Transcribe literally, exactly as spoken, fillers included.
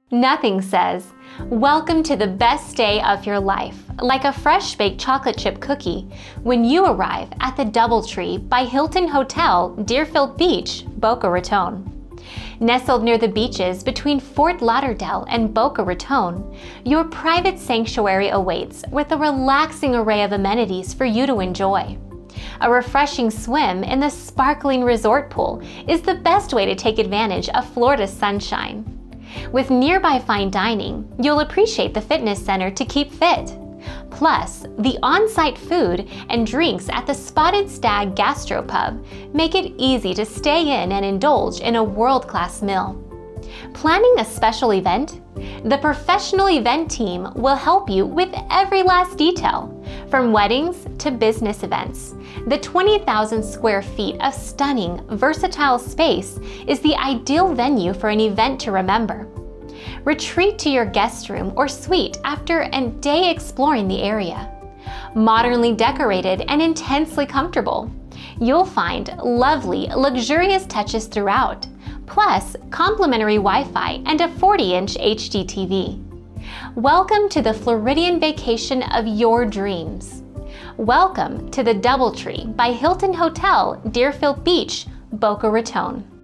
Nothing says, "Welcome to the best day of your life," like a fresh baked chocolate chip cookie when you arrive at the DoubleTree by Hilton Hotel, Deerfield Beach, Boca Raton. Nestled near the beaches between Fort Lauderdale and Boca Raton, your private sanctuary awaits with a relaxing array of amenities for you to enjoy. A refreshing swim in the sparkling resort pool is the best way to take advantage of Florida's sunshine. With nearby fine dining, you'll appreciate the fitness center to keep fit. Plus, the on-site food and drinks at the Spotted Stag Gastropub make it easy to stay in and indulge in a world-class meal. Planning a special event? The professional event team will help you with every last detail, from weddings to business events. The twenty thousand square feet of stunning, versatile space is the ideal venue for an event to remember. Retreat to your guest room or suite after a day exploring the area. Modernly decorated and intensely comfortable, you'll find lovely, luxurious touches throughout, plus complimentary Wi-Fi and a forty inch H D T V. Welcome to the Floridian vacation of your dreams. Welcome to the DoubleTree by Hilton Hotel, Deerfield Beach, Boca Raton.